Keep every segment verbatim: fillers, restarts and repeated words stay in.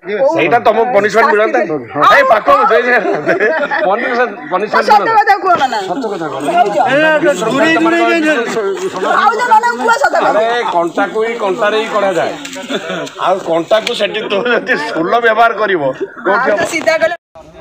ସେଇଟା ତମ ପନିଶମେଣ୍ଟ ମିଳନ୍ତା ଏଇ ପାଖ ପନିଶମେଣ୍ଟ ସତ କଥା କୁହ ନା ସତ କଥା ଆରେ କଣ୍ଟାକୁ ହିଁ କଣ୍ଟାରେ ହିଁ କରାଯାଏ ଆଉ କଣ୍ଟାକୁ ସେଠି ତୁ ଯଦି ସୁଲ ବ୍ୟବହାର କରିବ ସିଧା ଗଲେ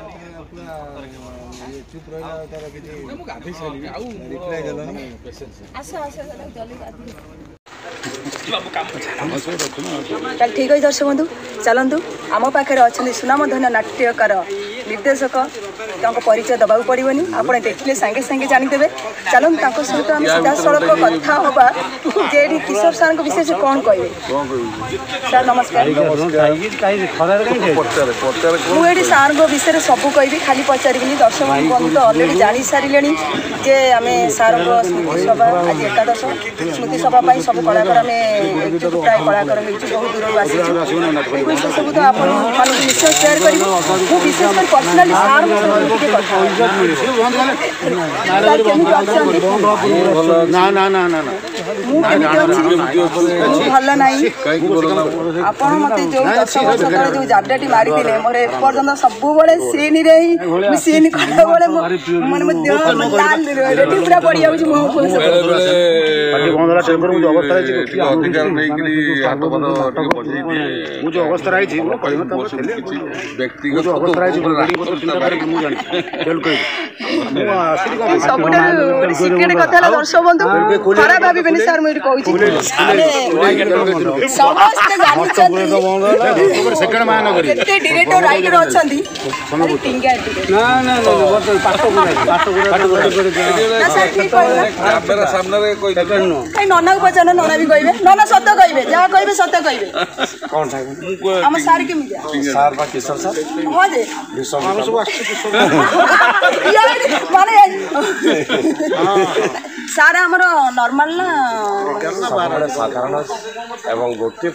ठीक है दर्शक बंधु चलतु आम पाखे अच्छा सुनामधन्य नाट्यकार निर्देशक परिचय दबाक पड़ोनी आप देखिले सांगे सांगे जानीदे चलतु सहित आम सीधा सड़क कथा हवा जे किशोर सार विषय से कौन कहे सर नमस्कार मुझे सार विषय सब कहि खाली पचारि दर्शक बंधु तो अलरेडी जानी सारे जे आम सार स्मृति सभा आज एकादश स्मृति सभा सब कलाकार आम एकजुट प्राय कलाकार बहुत दूर आसी सब तो आप निश्चय सेयार करी विशेष कर पर्सनाली सार भल ना आपड़ मत जो दस वर्ष तक जो जाबडाटी मारी मोर एपर्तंत सब सीन ही सीन कला बेले मैंने लाल रेडी पूरा पड़ जाऊँ सिक्रेट कथा दर्शक बंधु खराब भावे सार मुझे कहूँ समस्ते डिरेक्टर राइटर अच्छा नना को पचार नना भी कहे नना सत कहे जहाँ कहे सत कहे आम सार के हाँ जे माने सार आमर नॉर्मल ना साधारण एवं गोटे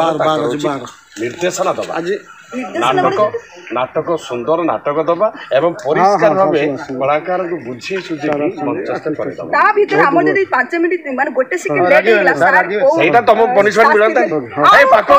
निर्देशना दबा नाटक नाटक सुंदर नाटक दबा एवं परिष्कार भाव कलाकार को बुझे सुझे मंचस्थ करदबा पाँच मिनट माने गोटे सेकंड लेट होला सार सेटा तम पनिशमेंट मिलंता ए पाखो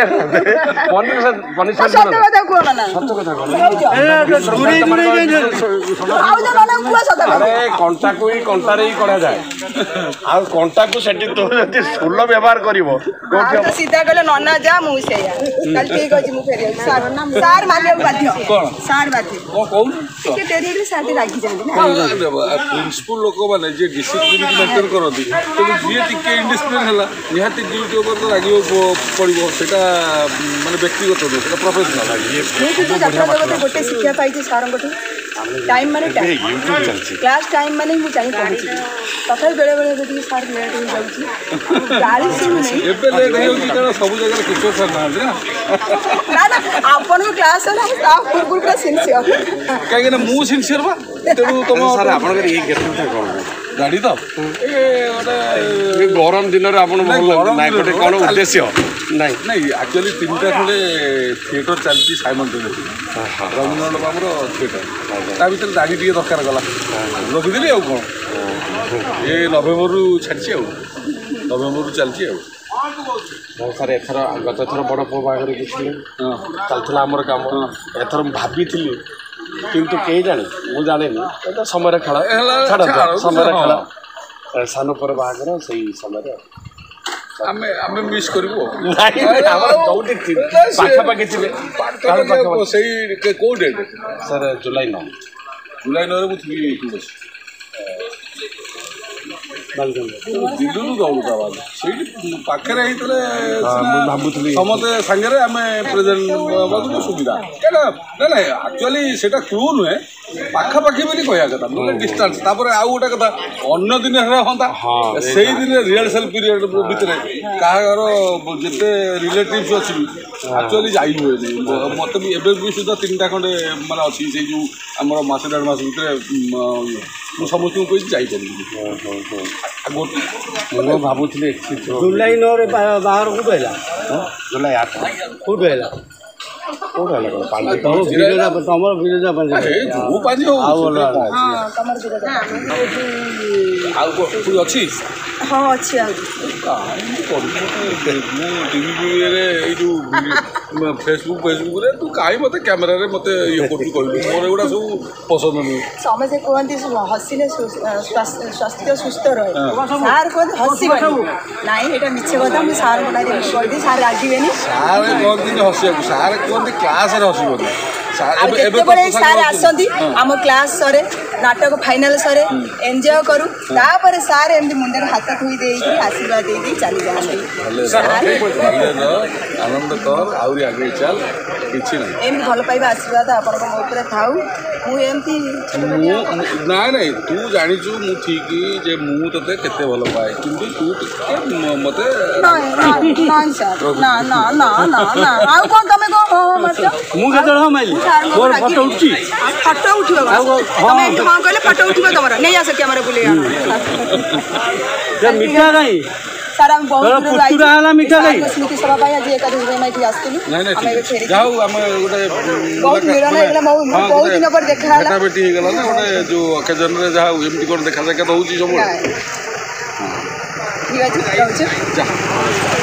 पनिशमेंट सत କଥା କୁହ ନା सत କଥା दूरी दूरी आउ जे नना कुआ सत କଥା अरे कंटा को ही कंटा रे ही करा जाए आ कंटा को सेठी तो जति सुल व्यवहार करिवो कोठी सीधा गले नना जा मु सेया काल ठीक अछि मु फेरि सार सार माने बाध्य कोन सार बाध्य को कहू के टेरी सार लागी जांदी ना प्रिंसिपल लोक माने जे डिसिप्लिन मेंटेन करती तो जे टिके इंडिसिप्लिन हला निहाती ड्यूटी ऊपर तो लागियो पड़िबो सेटा माने व्यक्तिगत हो सेटा प्रोफेशनल ये तो जात्रा जगत गोटे शिक्षा पाइछि सारंगठी टाइम माने टाइम क्लास टाइम माने मु चाहि पहुंची तथा बेले बेले जदी सार लेट हो जाउछि गाड़ी सुन नहीं एबे लेट हो कि कारण सब जगह किशोर सर ना ना ना आपन को क्लास है स्टाफ पूरा पूरा सिंसियर काहे ना मु सिंसियर बा तेनु तुम सर आपन कर ये केतना कोन गाड़ी तो ए ओटा गरम दिन रे आपन नाइ कोटे कोन उद्देश्य नहीं नहीं एक्चुअली तीनटा खंडे थिएटर चलती साइमल्टेनियसली रघुनंदन बाबूर थिएटर ता भीतर गाड़ी टिके दरकार गला रखिदेली आउ कौन ये नवेम्बर रु छाड़ी आउ नवेम्बर रु चलती आउ सर एथर गत थर बड़ पो बागर किछले चलथला हमर काम एथर भाबी थिली किंतु के जाने मु जाने नहीं तो समय खेल छाड़ समय खेल सान पर बागर सही समय आमे आमे मिस करबो नहीं हमर जोटी पाखा पाखे थिले सही को डेट सर जुलाई नौ जुलाई नौ रे मु थी बस दिल्लू जाऊ दवा से पाखे समते सांगे आम प्रेजेंट बाबू सुविधा क्या ना ना एक्चुअली सेटा क्लू नुहे पाखापाखि बोली कहया कथा मतलब डिस्टेंस तापर आउ गोटे कथा अन्य दिन हेरा होता से दिन रिहर्सल पीरियड भितर कहार जिते रिलेटिव्स अच्छी एक्चुअली जाई हुए मत भी एवं भी सुधा तीन टा खंडे माने अच्छी से जो आम मस डेढ़ मास भितर समस्त कही जापरि भावुली जुलाई नौ बाहर कौट है जुलाई आठ कौट है तुम विरजा अच्छी हाँ अच्छी ଏମିତି କରୁଛୁ ମୋତେ ମୁଁ ଟିଭି ଫିଭିରେ ଏଇ ଯେଉଁ ଫେସବୁକ୍ ଫେସବୁକ୍ରେ ତୁ କାହିଁ ମୋତେ କ୍ୟାମେରାରେ ମୋତେ ଇଏ କରୁଛୁ କହିଲୁ ମୋର ଏଗୁଡ଼ା ସବୁ ପସନ୍ଦ ନୁହେଁ। ସମସ୍ତେ କୁହନ୍ତି ହସିଲେ ସ୍ୱାସ୍ଥ୍ୟ ସୁସ୍ଥ ରହେ ସାର୍ କୁହନ୍ତି ହସିବନି ନାଇଁ ଏଇଟା ମିଛ କଥା ମୁଁ ସାର୍ଙ୍କ ନାଁରେ ଏମିତି କହିଦିଏ ସାର୍ ରାଗିବେନି। ସାର୍ କହନ୍ତିନି ହସିବାକୁ ସାର୍ କୁହନ୍ତି କ୍ଲାସ୍ରେ ହସିବନି। ଆଉ ଯେତେବେଳେ ସାର୍ ଆସନ୍ତି ଆମ କ୍ଲାସ୍ ସରେ ନାଟକ ଫାଇନାଲ ସରେ ଏନ୍ଜୟ କରୁ ତାପରେ ସାର୍ ଏମିତି ମୁଣ୍ଡରେ ହାତ ଥୋଇ ଦେଇକି ଆଶୀର୍ବାଦ ଦେଇ ଦେଇ ଚାଲି ଯାଆନ୍ତି। ଆନନ୍ଦ କର ଆହୁରି ଆଗେଇ ଚାଲ କିଛି ନାହିଁ ଏମିତି ଭଲ ପାଇବା ଆଶୀର୍ବାଦ ଆପଣଙ୍କ ମୋ ଉପରେ ଥାଉ। ମୁଁ ଏମିତି ନାଇଁ ନାଇଁ ତୁ ଜାଣିଛୁ ମୁଁ ଠିକ୍ ଯେ ମୁଁ ତୋତେ କେତେ ଭଲ ପାଏ କିନ୍ତୁ ତୁ ଟିକେ ମୋତେ ନାଇଁ ସାର୍ ନା ନା ନା ନା ନା ଆଉ କ'ଣ ତମେ କ'ଣ ମାରୁଛ? ମୁଁ କେତେବେଳେ ହଁ ମାଇଲି ମୋର ଫଟୋ ଉଠୁଛି ଫଟୋ ଉଠିବ ତମେ ଏମିତି ହଁ କହିଲେ ଫଟୋ ଉଠିବ ତମର ନେଇ ଆସ କ୍ୟାମେରା ବୁଲେଇ ମିଠା କାଇଁ ସାର୍ ଆମେ ବହୁତ ହେଲା ମିଠା କାଇଁ ସ୍ମୃତି ସଭା ପାଇଁ ଆଜି ଏକାଦଶୀ ପାଇଁ ଏଠି ଆସିଥିଲୁ ଆମେ ଏବେ ଫେରିକି ଯାଉ ଆମେ ଗୋଟେ ବହୁତ ମିଳନ ହେଇଗଲା ବହୁତ ଦିନ ପରେ ଦେଖା ହେଲା ଭେଟି ହେଇଗଲା ନା ଗୋଟେ ଯେଉଁ ଅକେଜନରେ ଯାହା ଏମିତି କ'ଣ ଦେଖା ସାକ୍ଷାତ ହେଉଛି ସବୁବେଳେ ଠିକ୍ ଅଛି ରହୁଛୁ। ଯା